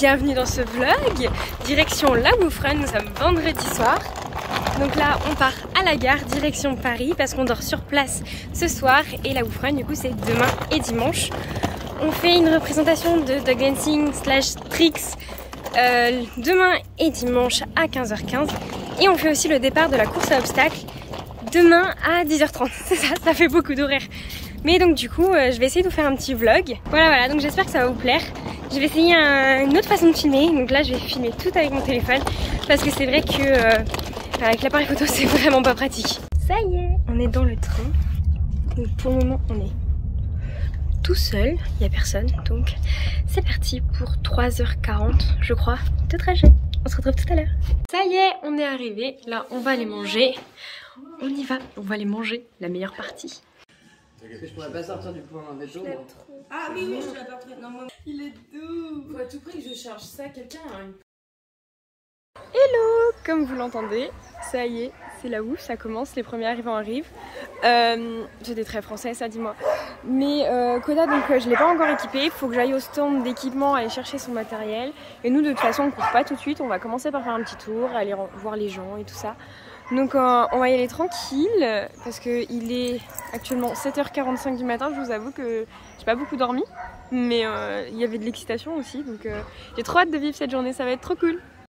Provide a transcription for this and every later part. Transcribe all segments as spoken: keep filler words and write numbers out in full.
bienvenue dans ce vlog. Direction La Woufren, nous sommes vendredi soir. Donc là on part à la gare direction Paris parce qu'on dort sur place ce soir. Et La Woufren du coup c'est demain et dimanche. On fait une représentation de dog dancing slash tricks euh, demain et dimanche à quinze heures quinze. Et on fait aussi le départ de la course à obstacles demain à dix heures trente. C'est ça, ça fait beaucoup d'horaires. Mais donc du coup euh, je vais essayer de vous faire un petit vlog. Voilà voilà, donc j'espère que ça va vous plaire. Je vais essayer un, une autre façon de filmer. Donc là je vais filmer tout avec mon téléphone. Parce que c'est vrai que euh, avec l'appareil photo c'est vraiment pas pratique. Ça y est, on est dans le train. Donc pour le moment on est tout seul, il n'y a personne. Donc c'est parti pour trois heures quarante je crois de trajet. On se retrouve tout à l'heure. Ça y est, on est arrivé. Là on va aller manger. On y va, on va aller manger la meilleure partie. Parce que je pourrais pas sortir du point d'un veto. Ah oui, oui, je l'ai pas pris. Non, moi. Il est doux. Faut à tout prix que je charge ça, quelqu'un a une... Hello, comme vous l'entendez, ça y est, c'est la ouf, ça commence, les premiers arrivants arrivent. Euh, J'étais très français, ça, dis-moi. Mais euh, Koda, donc euh, je l'ai pas encore équipé, il faut que j'aille au stand d'équipement, aller chercher son matériel. Et nous, de toute façon, on court pas tout de suite, on va commencer par faire un petit tour, aller voir les gens et tout ça. Donc euh, on va y aller tranquille parce qu'il est actuellement sept heures quarante-cinq du matin. Je vous avoue que j'ai pas beaucoup dormi, mais euh, il y avait de l'excitation aussi, donc euh, j'ai trop hâte de vivre cette journée, ça va être trop cool.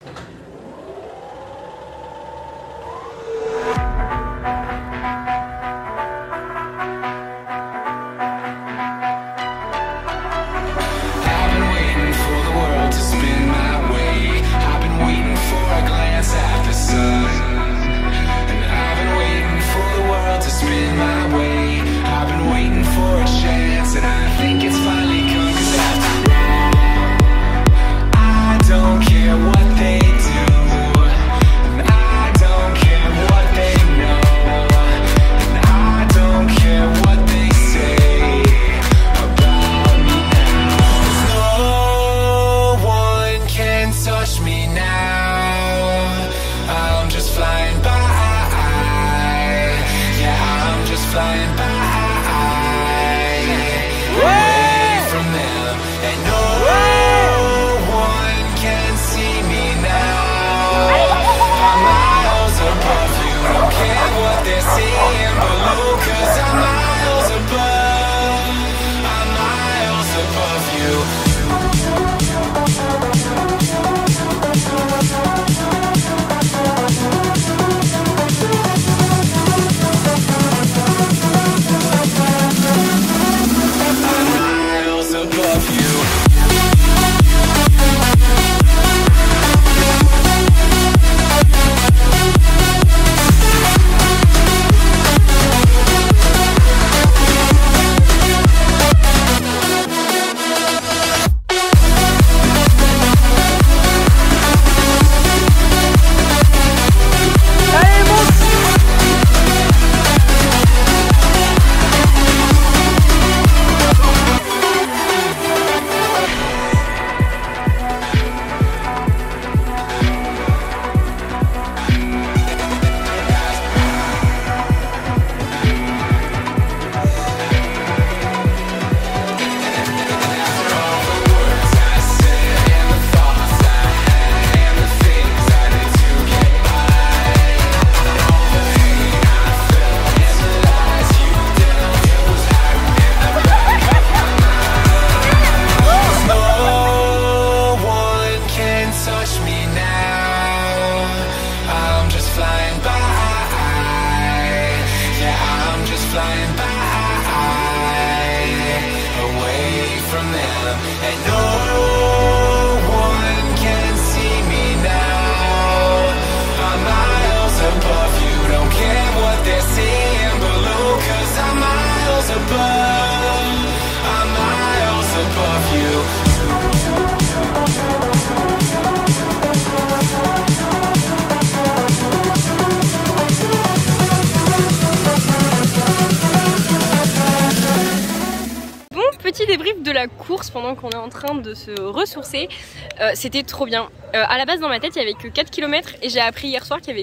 Petit débrief de la course pendant qu'on est en train de se ressourcer. Euh, c'était trop bien. Euh, à la base dans ma tête il y avait que quatre kilomètres et j'ai appris hier soir qu'il y avait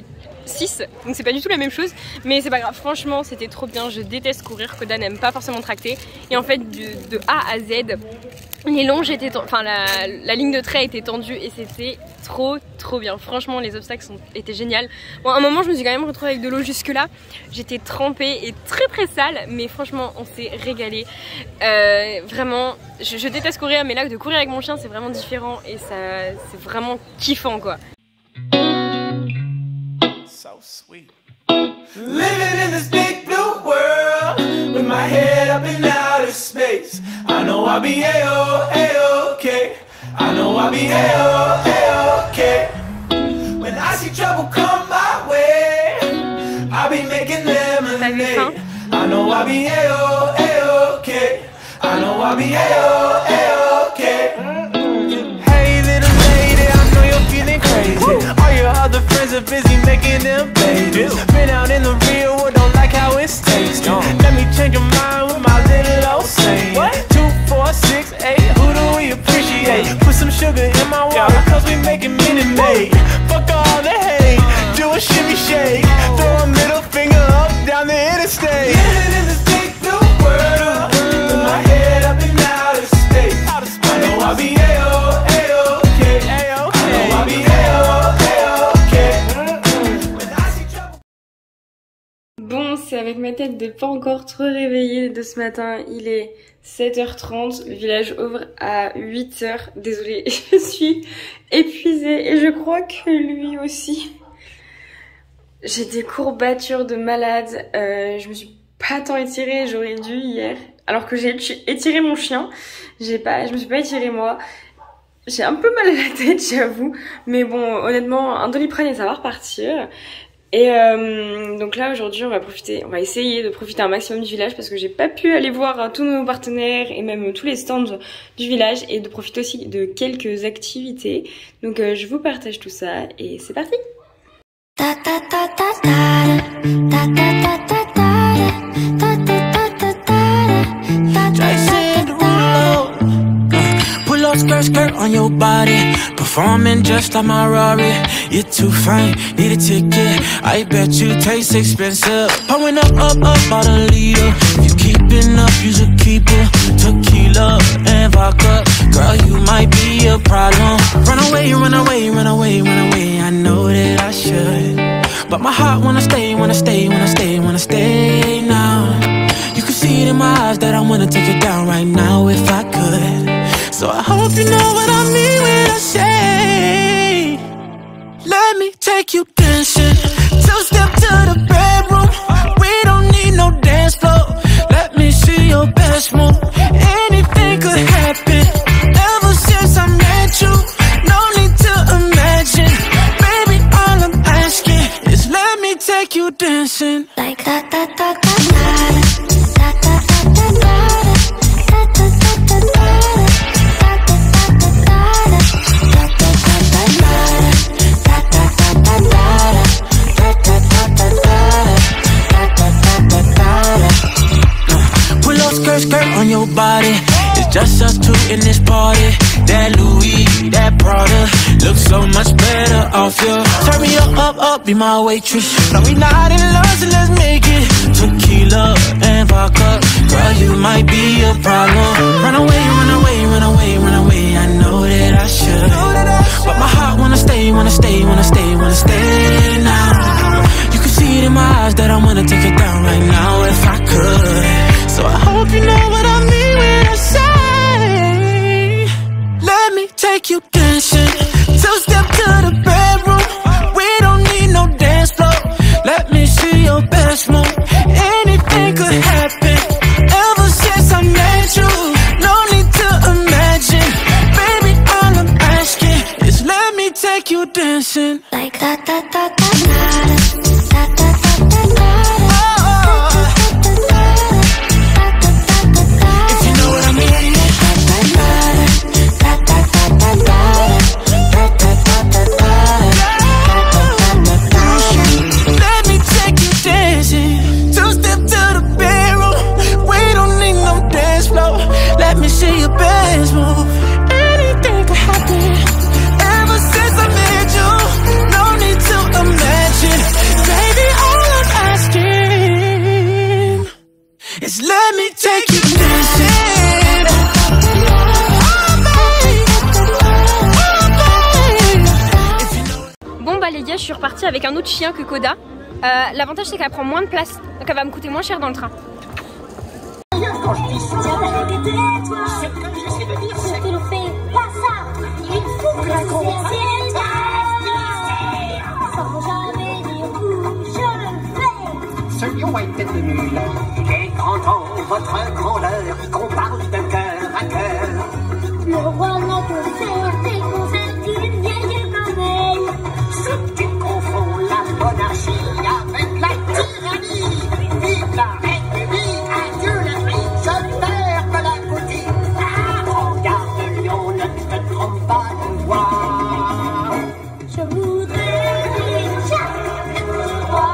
six, donc c'est pas du tout la même chose, mais c'est pas grave, franchement c'était trop bien. Je déteste courir, Koda n'aime pas forcément tracter, et en fait de, de A à Z les longes étaient, enfin la, la ligne de trait était tendue et c'était trop trop bien. Franchement les obstacles sont, étaient géniaux. Bon à un moment je me suis quand même retrouvée avec de l'eau jusque là, j'étais trempée et très très sale, mais franchement on s'est régalé. Euh, vraiment je, je déteste courir, mais là de courir avec mon chien c'est vraiment différent et ça c'est vraiment kiffant quoi. So sweet. Living in this big blue world with my head up in outer space. I know I'll be A-O, A-OK. I know I'll be A-O, A-OK. When I see trouble come my way, I'll be making lemonade. I know I'll be A-O, A-OK. I know I'll be A-O, A-OK. Hey little lady, I know you're feeling crazy. All your other friends are busy making them babies. Been out in the real world, don't like how it's tasting. Let me change your mind with my little old saying. Two, four, six, eight, who do we appreciate? Put some sugar in my water, cause we making Minute Maid. Fuck all the hate, do a shimmy shake. Throw a middle finger up down the interstate. Living in this big blue world with my head up in outer space. I know I'll be A-O, A-OK. I know I'll be A-O, A-OK. When I see trouble. Bon, c'est avec ma tête de pas encore trop réveillée de ce matin. Il est sept heures trente, le village ouvre à huit heures. Désolée, je suis épuisée et je crois que lui aussi. J'ai des courbatures de malade, euh, je me suis pas tant étirée, j'aurais dû hier. Alors que j'ai étiré mon chien, j'ai pas, je me suis pas étirée moi. J'ai un peu mal à la tête, j'avoue. Mais bon, honnêtement, un Doliprane et ça va repartir. Et euh, donc là aujourd'hui on va profiter, on va essayer de profiter un maximum du village parce que j'ai pas pu aller voir euh, tous nos partenaires et même tous les stands du village et de profiter aussi de quelques activités. Donc euh, je vous partage tout ça et c'est parti. Skirt, skirt on your body, performing just like my Rari. You're too fine, need a ticket. I bet you taste expensive. Pouring up, up, up, about a liter. If you keeping up, you should keep it. Tequila and vodka, girl, you might be a problem. Run away, run away, run away, run away. I know that I should, but my heart wanna stay, wanna stay, wanna stay, wanna stay now. You can see it in my eyes that I wanna take it down right now if I could. So I hope you know what I mean when I say, let me take you dancing. Two step to the bedroom. We don't need no dance floor. Let me see your best move. Anything could happen. Ever since I met you, no need to imagine. Baby, all I'm asking is let me take you dancing. Like that, that, that, that, that. Skirt, skirt on your body. It's just us two in this party. That Louis, that Prada looks so much better off you. Turn me up, up, up, be my waitress. No, we not in love, so let's make it. Tequila and vodka, girl, you might be a problem. Run away, run away, run away, run away. I know that I should, but my heart wanna stay, wanna stay, wanna stay, wanna stay now. You can see it in my eyes that I wanna take it down right now if I could. So I hope you know what I mean when I say, let me take you dancing. Two step to the bedroom. We don't need no dance floor. Let me see your best move. Anything could happen. Ever since I met you, no need to imagine. Baby, all I'm asking is let me take you dancing. Like that, that, that, that, that, that, that, that, that, that. Anything could happen. Ever since I met you, no need to imagine. fatiguée, je suis repartie avec un autre chien que Koda. Euh, L'avantage c'est qu'elle prend moins de place, donc elle va me coûter moins cher dans le train. Quand je dis ça, c'est comme j'essaie de dire, c'est qu'il ne fait pas ça. Il faut que la conscience sans jamais dire où je le fais. Ce lion a une tête de mule. Il est grand temps, votre grandeur, qu'on parle de cœur à cœur. Le roi n'a que faire des conseils d'une vieille mamelle. Si tu confonds la monarchie avec la tyrannie, vive la République, adieu la vie, je perds de la boutique. Ah, regarde lion, ne te trompe pas de voix. Je voudrais déjà le roi.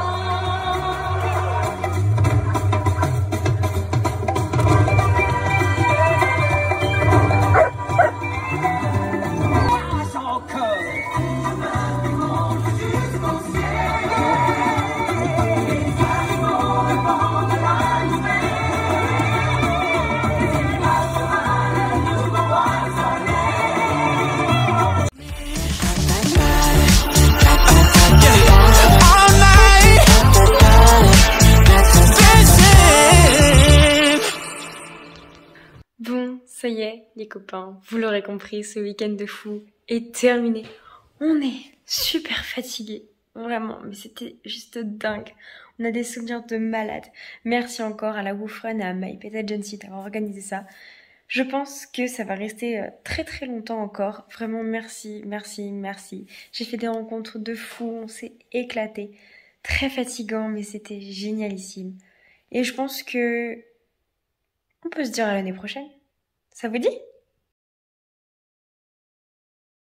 Bon, ça y est, les copains, vous l'aurez compris, ce week-end de fou est terminé. On est super fatigués, vraiment, mais c'était juste dingue. On a des souvenirs de malade. Merci encore à la Woofrun et à My Pet Agency d'avoir organisé ça. Je pense que ça va rester très très longtemps encore. Vraiment merci, merci, merci. J'ai fait des rencontres de fous, on s'est éclaté. Très fatigant, mais c'était génialissime. Et je pense que on peut se dire à l'année prochaine. Ça vous dit ?